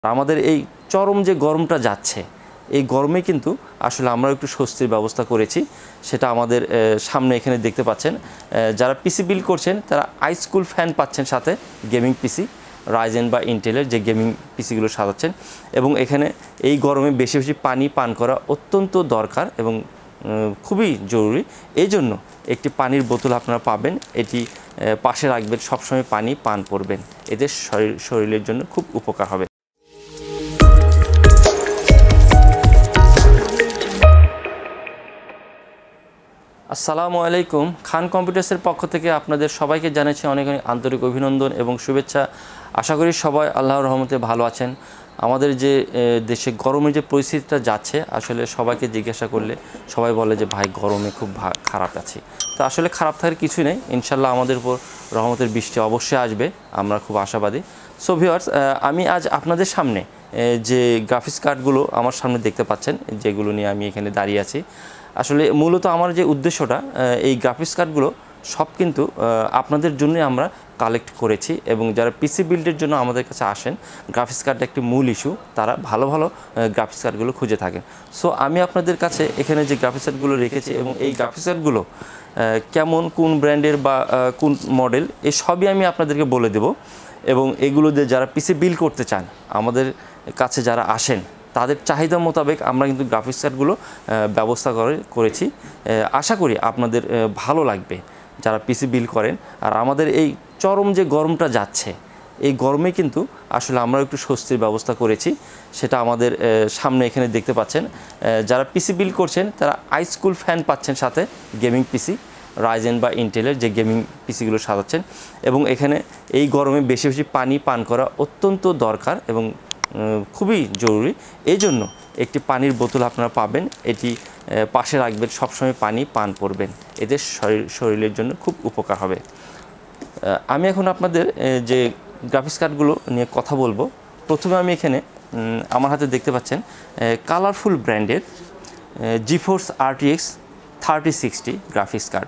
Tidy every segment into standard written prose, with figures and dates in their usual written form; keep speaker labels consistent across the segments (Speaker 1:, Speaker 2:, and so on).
Speaker 1: আমাদের এই চরম যে গরমটা যাচ্ছে, এই গরমে কিন্তু আসলে আমরা একটু স্বস্তির ব্যবস্থা করেছি। সেটা আমাদের সামনে এখানে দেখতে পাচ্ছেন। যারা পিসি বিল্ড করছেন তারা আইসকুল ফ্যান পাচ্ছেন, সাথে গেমিং পিসি রাইজেন বা ইন্টেলের যে গেমিং পিসিগুলো সাজাচ্ছেন। এবং এখানে এই গরমে বেশি বেশি পানি পান করা অত্যন্ত দরকার এবং খুবই জরুরি। এই জন্য একটি পানির বোতল আপনারা পাবেন, এটি পাশে রাখবেন, সবসময় পানি পান করবেন, এতে শরীরের জন্য খুব উপকার হবে। আসসালামু আলাইকুম। খান কম্পিউটার্সের পক্ষ থেকে আপনাদের সবাইকে জানাচ্ছি অনেক অনেক আন্তরিক অভিনন্দন এবং শুভেচ্ছা। আশা করি সবাই আল্লাহর রহমতে ভালো আছেন। আমাদের যে দেশে গরমের যে পরিস্থিতিটা যাচ্ছে, আসলে সবাইকে জিজ্ঞাসা করলে সবাই বলে যে ভাই গরমে খুব খারাপ আছি। তো আসলে খারাপ থাকার কিছুই নেই, ইনশাল্লাহ আমাদের উপর রহমতের বৃষ্টি অবশ্যই আসবে, আমরা খুব আশাবাদী। সো ভিউয়ার্স, আমি আজ আপনাদের সামনে যে গ্রাফিক্স কার্ডগুলো আমার সামনে দেখতে পাচ্ছেন, যেগুলো নিয়ে আমি এখানে দাঁড়িয়ে আছি, আসলে মূলত আমার যে উদ্দেশ্যটা, এই গ্রাফিক্স কার্ডগুলো সব কিন্তু আপনাদের জন্য আমরা কালেক্ট করেছি। এবং যারা পিসি বিল্ডের জন্য আমাদের কাছে আসেন, গ্রাফিক্স কার্ডটা একটি মূল ইস্যু, তারা ভালো ভালো গ্রাফিক্স কার্ডগুলো খুঁজে থাকেন। সো আমি আপনাদের কাছে এখানে যে গ্রাফিক্স কার্ডগুলো রেখেছি এবং এই গ্রাফিক্স কার্ডগুলো কেমন, কোন ব্র্যান্ডের বা কোন মডেল, এই সবই আমি আপনাদেরকে বলে দেব। এবং এগুলো দিয়ে যারা পিসি বিল্ড করতে চান, আমাদের কাছে যারা আসেন, তাদের চাহিদা মোতাবেক আমরা কিন্তু গ্রাফিক্স কার্ডগুলো ব্যবস্থা করেছি। আশা করি আপনাদের ভালো লাগবে যারা পিসি বিল্ড করেন। আর আমাদের এই চরম যে গরমটা যাচ্ছে, এই গরমে কিন্তু আসলে আমরা একটু স্বস্তির ব্যবস্থা করেছি। সেটা আমাদের সামনে এখানে দেখতে পাচ্ছেন। যারা পিসি বিল্ড করছেন তারা আইসকুল ফ্যান পাচ্ছেন, সাথে গেমিং পিসি রাইজেন বা ইন্টেলের যে গেমিং পিসিগুলো সাজাচ্ছেন। এবং এখানে এই গরমে বেশি বেশি পানি পান করা অত্যন্ত দরকার এবং খুবই জরুরি। এই জন্য একটি পানির বোতল আপনারা পাবেন, এটি পাশে রাখবেন, সবসময় পানি পান করবেন, এতে শরীরের জন্য খুব উপকার হবে। আমি এখন আপনাদের যে গ্রাফিক্স কার্ডগুলো নিয়ে কথা বলবো। প্রথমে আমি এখানে আমার হাতে দেখতে পাচ্ছেন কালারফুল ব্র্যান্ডের জিফোর্স RTX 3060 গ্রাফিক্স কার্ড।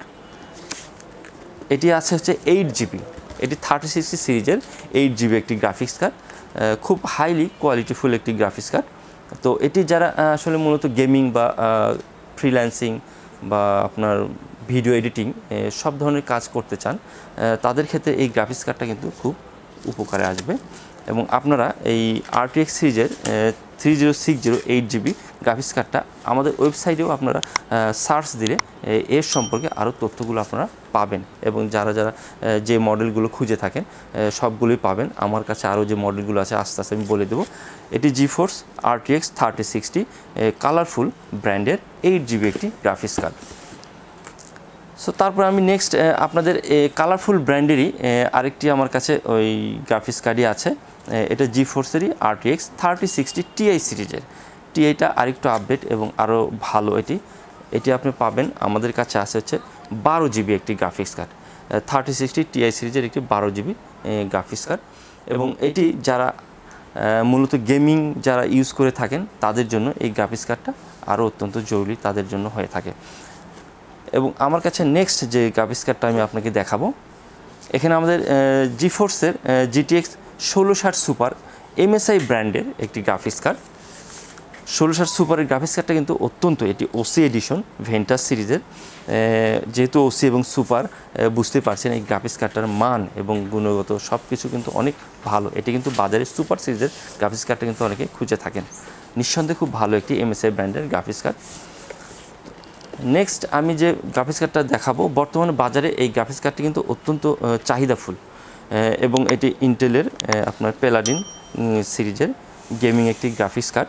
Speaker 1: এটি আছে হচ্ছে 8GB, এটি 3060 সিরিজের 8GB একটি গ্রাফিক্স কার্ড, খুব হাইলি কোয়ালিটিফুল একটি গ্রাফিক্স কার্ড। তো এটি যারা আসলে মূলত গেমিং বা ফ্রিল্যান্সিং বা আপনার ভিডিও এডিটিং সব ধরনের কাজ করতে চান, তাদের ক্ষেত্রে এই গ্রাফিক্স কার্ডটা কিন্তু খুব উপকারে আসবে। এবং আপনারা এই RTX সিরিজের 3060 8GB গ্রাফিক্স কার্ডটা আমাদের ওয়েবসাইটেও আপনারা সার্চ দিলে এর সম্পর্কে আরও তথ্যগুলো আপনারা পাবেন। এবং যারা যারা যে মডেলগুলো খুঁজে থাকেন সবগুলোই পাবেন। আমার কাছে আরও যে মডেলগুলো আছে আস্তে আস্তে আমি বলে দেবো। এটি জিফোর্স RTX 3060 কালারফুল ব্র্যান্ডের 8GB একটি গ্রাফিক্স কার্ড। সো তারপর আমি নেক্সট আপনাদের কালারফুল ব্র্যান্ডেরই আরেকটি আমার কাছে ওই গ্রাফিক্স কার্ডই আছে। এটা জিফোর্সেরই RTX 3060 Ti সিরিজের। টিআইটা আরেকটু আপডেট এবং আরও ভালো। এটি আপনি পাবেন, আমাদের কাছে আছে হচ্ছে 12GB একটি গ্রাফিক্স কার্ড, 3060 Ti সিরিজের একটি 12GB গ্রাফিক্স কার্ড। এবং এটি যারা মূলত গেমিং যারা ইউজ করে থাকেন, তাদের জন্য এই গ্রাফিক্স কার্ডটা আরও অত্যন্ত জরুরি, তাদের জন্য হয়ে থাকে। এবং আমার কাছে নেক্সট যে গ্রাফিক্স কার্ডটা আমি আপনাকে দেখাবো, এখানে আমাদের জিফোর্সের GTX 1660 সুপার MSI ব্র্যান্ডের একটি গ্রাফিক্স কার্ড। 1660 সুপারের গ্রাফিক্স কার্ডটা কিন্তু অত্যন্ত, এটি OC এডিশন ভেন্টাস সিরিজের। যেহেতু OC এবং সুপার, বুঝতে পারছেন এই গ্রাফিক্স কার্ডটার মান এবং গুণগত সব কিছু কিন্তু অনেক ভালো। এটি কিন্তু বাজারে সুপার সিরিজের গ্রাফিক্স কার্ডটা কিন্তু অনেকে খুঁজে থাকেন। নিঃসন্দেহে খুব ভালো একটি MSI ব্র্যান্ডের গ্রাফিক্স কার্ড। নেক্সট আমি যে গ্রাফিক্স কার্ডটা দেখাবো, বর্তমানে বাজারে এই গ্রাফিক্স কার্ডটি কিন্তু অত্যন্ত চাহিদাফুল। এবং এটি ইন্টেলের আপনার প্যালাডিন সিরিজের গেমিং একটি graphics card,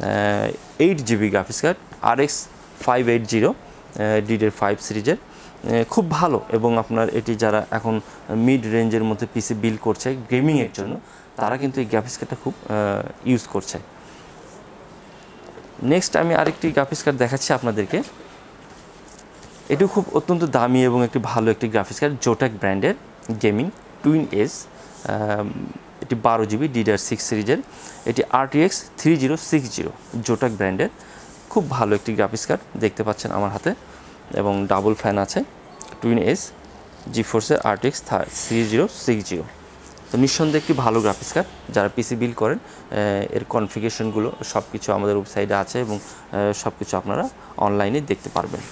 Speaker 1: 8GB graphics card RX 580 DDR5 সিরিজের, খুব ভালো। এবং আপনার এটি যারা এখন মিড রেঞ্জের মধ্যে পিসি বিল্ড করছে গেমিংয়ের জন্য, তারা কিন্তু এই গ্রাফিক্স কার্ডটা খুব ইউজ করছে। নেক্সট আমি আরেকটি গ্রাফিক্স কার্ড দেখাচ্ছি আপনাদেরকে। এটিও খুব অত্যন্ত দামি এবং একটি ভালো একটি গ্রাফিক্স কার্ড, জোটাক ব্র্যান্ডের গেমিং টুইন এজ। এটি 12GB DDR6 সিরিজের, এটি RTX 3060 জোটাক ব্র্যান্ডের, খুব ভালো একটি গ্রাফিক্স কার্ড দেখতে পাচ্ছেন আমার হাতে। এবং ডাবল ফ্যান আছে, টুইন এজ জিফোর্সের RTX 3060। তো নিঃসন্দেহে একটি ভালো গ্রাফিক্স কার্ড। যারা পিসি বিল্ড করেন এর কনফিগারেশনগুলো সব কিছু আমাদের ওয়েবসাইটে আছে এবং সব কিছু আপনারা অনলাইনে দেখতে পারবেন।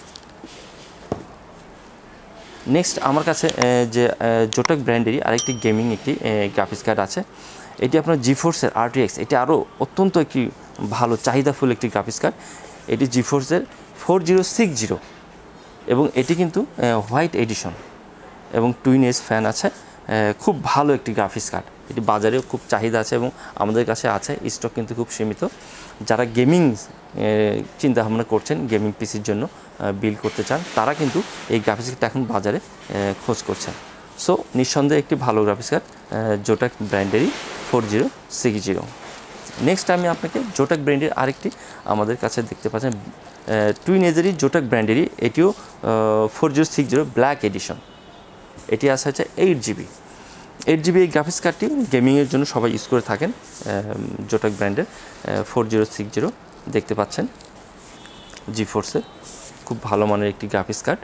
Speaker 1: নেক্সট আমার কাছে যে জোটেক ব্র্যান্ডেরই আরেকটি গেমিং একটি গ্রাফিক্স কার্ড আছে। এটি আপনার জিফোর্সের RTX, এটি আরও অত্যন্ত একটি ভালো চাহিদাফুল একটি গ্রাফিক্স কার্ড। এটি জিফোর্সের 4060 এবং এটি কিন্তু হোয়াইট এডিশন এবং টুইন এজ ফ্যান আছে। খুব ভালো একটি গ্রাফিক্স কার্ড, এটি বাজারেও খুব চাহিদা আছে এবং আমাদের কাছে আছে, স্টক কিন্তু খুব সীমিত। যারা গেমিং চিন্তাভাবনা করছেন, গেমিং পিসির জন্য বিল্ড করতে চান, তারা কিন্তু এই গ্রাফিক্স কার্ডটা এখন বাজারে খোঁজ করছেন। সো নিঃসন্দেহে একটি ভালো গ্রাফিক্স কার্ড জোটেক ব্র্যান্ডেরই 4060। নেক্সট আমি আপনাকে জোটেক ব্র্যান্ডের আরেকটি আমাদের কাছে দেখতে পাচ্ছেন টুইন এজেরই জোটেক ব্র্যান্ডেরই, এটিও 4060 ব্ল্যাক এডিশন। এটি আছে হচ্ছে 8GB এই গ্রাফিক্স কার্ডটি গেমিংয়ের জন্য সবাই ইউজ করে থাকেন। জোটেক ব্র্যান্ডের 4060 দেখতে পাচ্ছেন, জিফোর্সের খুব ভালো মানের একটি গ্রাফিক্স কার্ড।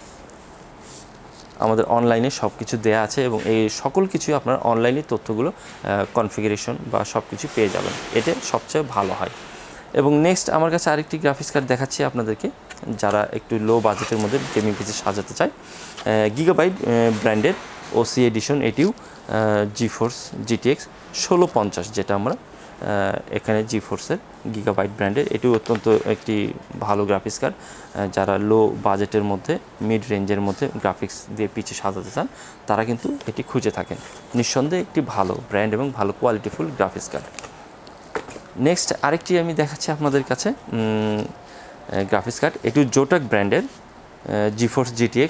Speaker 1: আমাদের অনলাইনে সব কিছু দেয়া আছে এবং এই সকল কিছুই আপনার অনলাইনে তথ্যগুলো কনফিগারেশন বা সব কিছু পেয়ে যাবেন, এটা সবচেয়ে ভালো হয়। এবং নেক্সট আমার কাছে আরেকটি গ্রাফিক্স কার্ড দেখাচ্ছি আপনাদেরকে, যারা একটু লো বাজেটের মধ্যে গেমিং পিসি সাজাতে চায়। গিগাবাইট ব্র্যান্ডের OC এডিশন, এটিও জিফোর্স GTX 1650, যেটা আমরা এখানে জিফোর্সের গিগাবাইট ব্র্যান্ডের, এটিও অত্যন্ত একটি ভালো গ্রাফিক্স কার্ড। যারা লো বাজেটের মধ্যে মিড রেঞ্জের মধ্যে গ্রাফিক্স দিয়ে পিছে সাজাতে চান, তারা কিন্তু এটি খুঁজে থাকেন। নিঃসন্দেহে একটি ভালো ব্র্যান্ড এবং ভালো কোয়ালিটিফুল গ্রাফিক্স কার্ড। নেক্সট আরেকটি আমি দেখাচ্ছি আপনাদের কাছে গ্রাফিক্স কার্ড, এটিও জোটেক ব্র্যান্ডের জিফোর্স GTX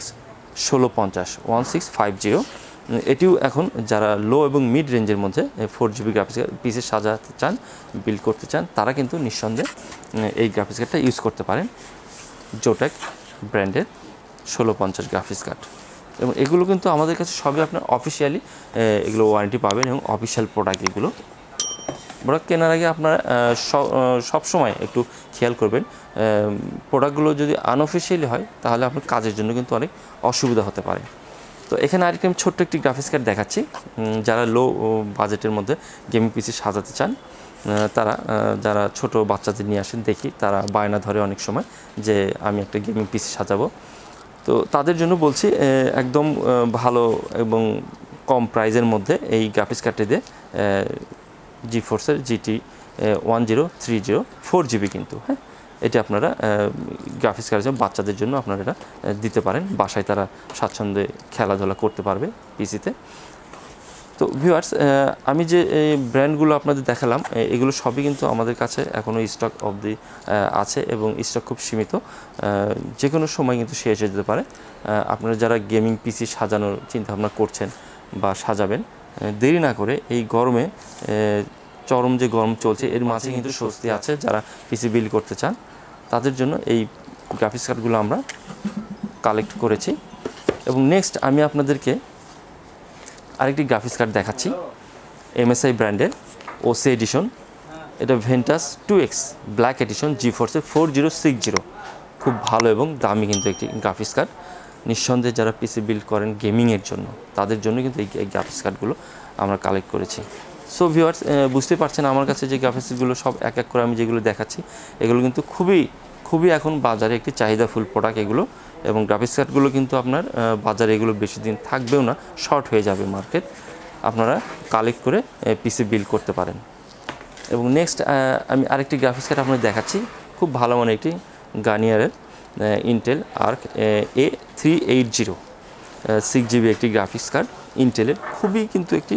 Speaker 1: 1650 এটিও এখন যারা লো এবং মিড রেঞ্জের মধ্যে 4GB গ্রাফিক্স কার্ড পিসি সাজাতে চান, বিল্ড করতে চান, তারা কিন্তু নিঃসন্দেহে এই গ্রাফিক্স কার্ডটা ইউজ করতে পারেন, জোটেক ব্র্যান্ডের 1650 গ্রাফিক্স কার্ড। এবং এগুলো কিন্তু আমাদের কাছে সবই আপনার অফিসিয়ালি এগুলো ওয়ারেন্টি পাবেন এবং অফিসিয়াল প্রোডাক্ট। এগুলো প্রোডাক্ট কেনার আগে আপনারা সবসময় একটু খেয়াল করবেন, প্রোডাক্টগুলো যদি আনঅফিসিয়ালি হয় তাহলে আপনার কাজের জন্য কিন্তু অনেক অসুবিধা হতে পারে। তো এখানে আরেকটি আমি ছোট্ট একটি গ্রাফিক্স কার্ড দেখাচ্ছি। যারা লো বাজেটের মধ্যে গেমিং পিসি সাজাতে চান, তারা যারা ছোট বাচ্চাদের নিয়ে আসেন, দেখি তারা বায়না ধরে অনেক সময় যে আমি একটা গেমিং পিসি সাজাবো। তো তাদের জন্য বলছি একদম ভালো এবং কম প্রাইজের মধ্যে এই গ্রাফিক্স কার্ডটি দিয়ে জিফোর্সের GT 1030 4GB কিন্তু, হ্যাঁ, এটি আপনারা গ্রাফিক্স কার্ডের জন্য বাচ্চাদের জন্য আপনারা এটা দিতে পারেন, বাসায় তারা স্বাচ্ছন্দ্যে খেলাধুলা করতে পারবে পিসিতে। তো ভিউয়ার্স, আমি যে ব্র্যান্ডগুলো আপনাদের দেখালাম, এগুলো সবই কিন্তু আমাদের কাছে এখনও স্টক অবধি আছে এবং স্টক খুব সীমিত, যে কোনো সময় কিন্তু শেষ হয়ে যেতে পারে। আপনারা যারা গেমিং পিসি সাজানোর চিন্তাভাবনা করছেন বা সাজাবেন, দেরি না করে এই গরমে, চরম যে গরম চলছে এর মাঝে কিন্তু স্বস্তি আছে। যারা পিসি বিল্ড করতে চান তাদের জন্য এই গ্রাফিক্স কার্ডগুলো আমরা কালেক্ট করেছি। এবং নেক্সট আমি আপনাদেরকে আরেকটি গ্রাফিক্স কার্ড দেখাচ্ছি, MSI ব্র্যান্ডের OC এডিশন, এটা ভেন্টাস 2X ব্ল্যাক এডিশন জিফোর্সের 4060, খুব ভালো এবং দামি কিন্তু একটি গ্রাফিক্স কার্ড। নিঃসন্দেহে যারা পিসি বিল্ড করেন গেমিংয়ের জন্য, তাদের জন্য কিন্তু এই গ্রাফিক্স কার্ডগুলো আমরা কালেক্ট করেছি। সো ভিউয়ার্স, বুঝতে পারছেন আমার কাছে যে গ্রাফিক্সগুলো সব এক এক করে আমি যেগুলো দেখাচ্ছি, এগুলো কিন্তু খুবই এখন বাজারে একটি চাহিদাফুল প্রোডাক্ট এগুলো। এবং গ্রাফিক্স কার্ডগুলো কিন্তু আপনার বাজারে এগুলো বেশি দিন থাকবেও না, শর্ট হয়ে যাবে মার্কেট। আপনারা কালেক্ট করে পিসি বিল্ড করতে পারেন। এবং নেক্সট আমি আরেকটি গ্রাফিক্স কার্ড আপনাদের দেখাচ্ছি, খুব ভালো মানের একটি গার্নিয়ারের ইন্টেল আর্ক A380 6GB একটি গ্রাফিক্স কার্ড, ইন্টেলের খুবই কিন্তু একটি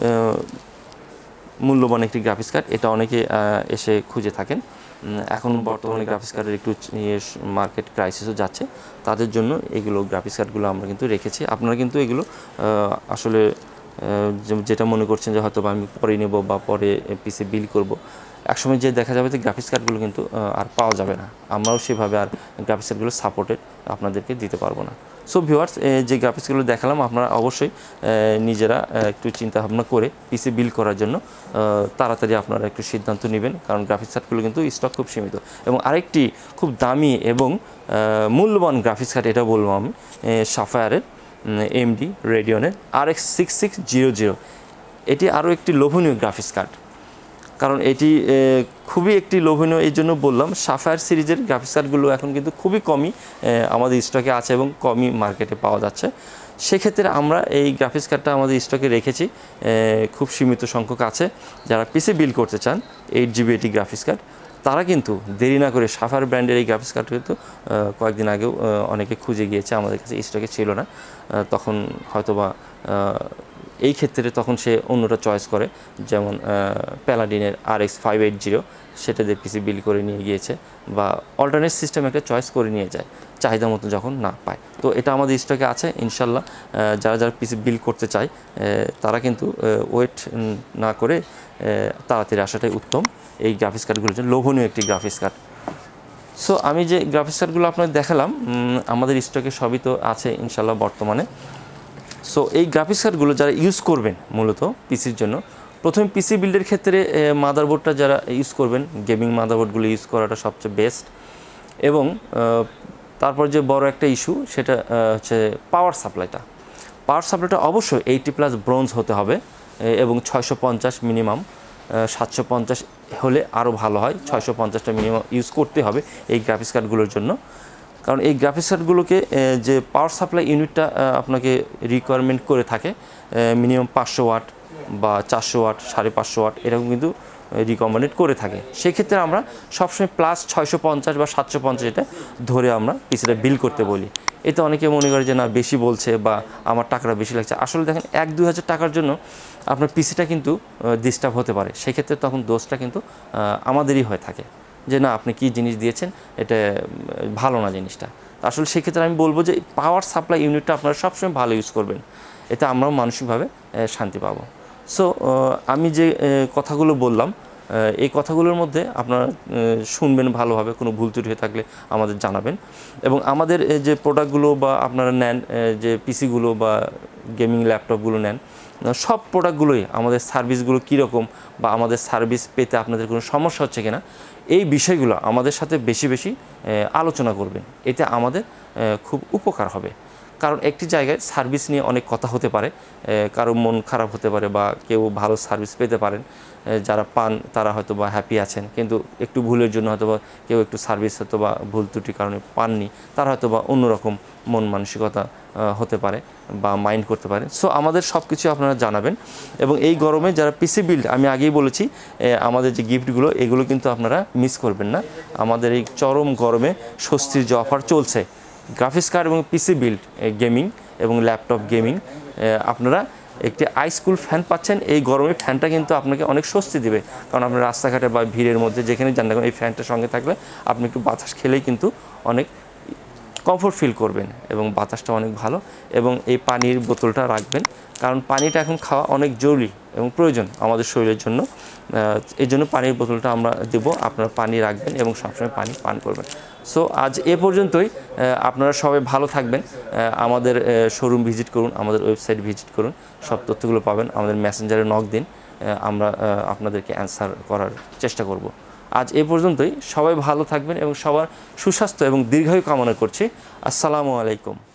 Speaker 1: মূল্যবান একটি গ্রাফিক্স কার্ড। এটা অনেকে এসে খুঁজে থাকেন। এখন বর্তমানে গ্রাফিক্স কার্ডের একটু মার্কেট ক্রাইসিসও যাচ্ছে, তাদের জন্য এগুলো গ্রাফিক্স কার্ডগুলো আমরা কিন্তু রেখেছি। আপনারা কিন্তু এগুলো আসলে যেটা মনে করছেন যে হয়তো আমি পরে নেব বা পরে পিসি বিল্ড করব, একসময় যে দেখা যাবে যে গ্রাফিক্স কার্ডগুলো কিন্তু আর পাওয়া যাবে না, আমরাও সেভাবে আর গ্রাফিক্স কার্ডগুলো সাপোর্টেড আপনাদেরকে দিতে পারবো না। সো ভিউয়ার্স, যে গ্রাফিক্সগুলো দেখালাম আপনারা অবশ্যই নিজেরা একটু চিন্তাভাবনা করে পিসি বিল্ড করার জন্য তাড়াতাড়ি আপনারা একটু সিদ্ধান্ত নেবেন, কারণ গ্রাফিক্স কার্ডগুলো কিন্তু স্টক খুব সীমিত। এবং আরেকটি খুব দামি এবং মূল্যবান গ্রাফিক্স কার্ড, এটা বলবো আমি, সাফায়ারের AMD রেডিয়নের RX 6600, এটি আরও একটি লোভনীয় গ্রাফিক্স কার্ড, কারণ এটি খুবই একটি লোভনীয়, এই জন্য বললাম। সাফায়ার সিরিজের গ্রাফিক্স কার্ডগুলো এখন কিন্তু খুবই কমই আমাদের স্টকে আছে এবং কমই মার্কেটে পাওয়া যাচ্ছে। সেক্ষেত্রে আমরা এই গ্রাফিক্স কার্ডটা আমাদের স্টকে রেখেছি, খুব সীমিত সংখ্যক আছে। যারা পিসি বিল্ড করতে চান 8GB এটি গ্রাফিক্স কার্ড, তারা কিন্তু দেরি না করে সাফায়ার ব্র্যান্ডের এই গ্রাফিক্স কার্ড কিন্তু কয়েকদিন আগেও অনেকে খুঁজে গিয়েছে, আমাদের কাছে স্টকে ছিল না, তখন হয়তোবা এই ক্ষেত্রে তখন সে অন্যটা চয়েস করে, যেমন প্যালাডিনের RX 580 সেটা দিয়ে পিসি বিল্ড করে নিয়ে গিয়েছে, বা অল্টারনেট সিস্টেম একটা চয়েস করে নিয়ে যায় চাহিদা মতো যখন না পায়। তো এটা আমাদের স্টকে আছে ইনশাল্লাহ। যারা যারা পিসি বিল্ড করতে চায় তারা কিন্তু ওয়েট না করে তাড়াতাড়ি আসাটাই উত্তম এই গ্রাফিক্স কার্ডগুলোর জন্য, লোভনীয় একটি গ্রাফিক্স কার্ড। সো আমি যে গ্রাফিক্স কার্ডগুলো আপনাদের দেখালাম আমাদের স্টকে সবই তো আছে ইনশাল্লাহ বর্তমানে। সো এই গ্রাফিক্স কার্ডগুলো যারা ইউজ করবেন মূলত পিসির জন্য, প্রথমে পিসি বিল্ডের ক্ষেত্রে মাদারবোর্ডটা যারা ইউজ করবেন, গেমিং মাদারবোর্ডগুলো ইউজ করাটা সবচেয়ে বেস্ট। এবং তারপর যে বড় একটা ইস্যু সেটা হচ্ছে পাওয়ার সাপ্লাইটা। পাওয়ার সাপ্লাইটা অবশ্যই 80+ ব্রোঞ্জ হতে হবে এবং 650 মিনিমাম, 750 হলে আরও ভালো হয়। 650টা মিনিমাম ইউজ করতে হবে এই গ্রাফিক্স কার্ডগুলোর জন্য, কারণ এই গ্রাফিক্স কার্ডগুলোকে যে পাওয়ার সাপ্লাই ইউনিটটা আপনাকে রিকোয়ারমেন্ট করে থাকে মিনিমাম 500 ওয়াট বা 400 ওয়াট, 550 ওয়াট এরকম কিন্তু রিকমেন্ডেড করে থাকে। সেক্ষেত্রে আমরা সবসময় প্লাস 650 বা 750 এটা ধরে আমরা পিসিটা বিল করতে বলি। এতে অনেকে মনে করে যে না বেশি বলছে বা আমার টাকাটা বেশি লাগছে। আসলে দেখেন 1-2 হাজার টাকার জন্য আপনার পিসিটা কিন্তু ডিস্টার্ব হতে পারে, সেক্ষেত্রে তখন দোষটা কিন্তু আমাদেরই হয়ে থাকে যে না আপনি কি জিনিস দিয়েছেন, এটা ভালো না জিনিসটা। আসলে সেক্ষেত্রে আমি বলবো যে পাওয়ার সাপ্লাই ইউনিটটা আপনারা সবসময় ভালো ইউজ করবেন, এতে আমরাও মানসিকভাবে শান্তি পাবো। সো আমি যে কথাগুলো বললাম এই কথাগুলোর মধ্যে আপনারা শুনবেন ভালোভাবে, কোনো ভুল ত্রুটি হয়ে থাকলে আমাদের জানাবেন। এবং আমাদের যে প্রোডাক্টগুলো বা আপনারা নেন, যে পিসিগুলো বা গেমিং ল্যাপটপগুলো নেন, সব প্রোডাক্টগুলোই আমাদের সার্ভিসগুলো কীরকম বা আমাদের সার্ভিস পেতে আপনাদের কোনো সমস্যা হচ্ছে কিনা, এই বিষয়গুলো আমাদের সাথে বেশি বেশি আলোচনা করবেন, এতে আমাদের খুব উপকার হবে। কারণ একটি জায়গায় সার্ভিস নিয়ে অনেক কথা হতে পারে, কারো মন খারাপ হতে পারে বা কেউ ভালো সার্ভিস পেতে পারেন, যারা পান তারা হয়তো বা হ্যাপি আছেন, কিন্তু একটু ভুলের জন্য হয়তো বা কেউ একটু সার্ভিস হয়তো বা ভুল ত্রুটির কারণে পাননি, তারা হয়তো বা অন্যরকম মন মানসিকতা হতে পারে বা মাইন্ড করতে পারে। সো আমাদের সব কিছু আপনারা জানাবেন। এবং এই গরমে যারা পিসি বিল্ড, আমি আগেই বলেছি আমাদের যে গিফটগুলো এগুলো কিন্তু আপনারা মিস করবেন না। আমাদের এই চরম গরমে স্বস্তির যে অফার চলছে, গ্রাফিক্স কার্ড এবং পিসি বিল্ড গেমিং এবং ল্যাপটপ গেমিং, আপনারা একটি আইসকুল ফ্যান পাচ্ছেন। এই গরমে ফ্যানটা কিন্তু আপনাকে অনেক স্বস্তি দেবে, কারণ আপনার রাস্তাঘাটে বা ভিড়ের মধ্যে যেখানে যান না, এই ফ্যানটার সঙ্গে থাকলে আপনি একটু বাতাস খেলেই কিন্তু অনেক কমফোর্ট ফিল করবেন এবং বাতাসটা অনেক ভালো। এবং এই পানির বোতলটা রাখবেন, কারণ পানিটা এখন খাওয়া অনেক জরুরি এবং প্রয়োজন আমাদের শরীরের জন্য। এই জন্য পানির বোতলটা আমরা দেবো, আপনারা পানি রাখবেন এবং সবসময় পানি পান করবেন। সো আজ এ পর্যন্তই। আপনারা সবাই ভালো থাকবেন। আমাদের শোরুম ভিজিট করুন, আমাদের ওয়েবসাইট ভিজিট করুন, সব তথ্যগুলো পাবেন। আমাদের মেসেঞ্জারে নক দিন, আমরা আপনাদেরকে অ্যান্সার করার চেষ্টা করব। আজ এ পর্যন্তই। সবাই ভালো থাকবেন এবং সবার সুস্বাস্থ্য এবং দীর্ঘায়ু কামনা করছি। আসসালামু আলাইকুম।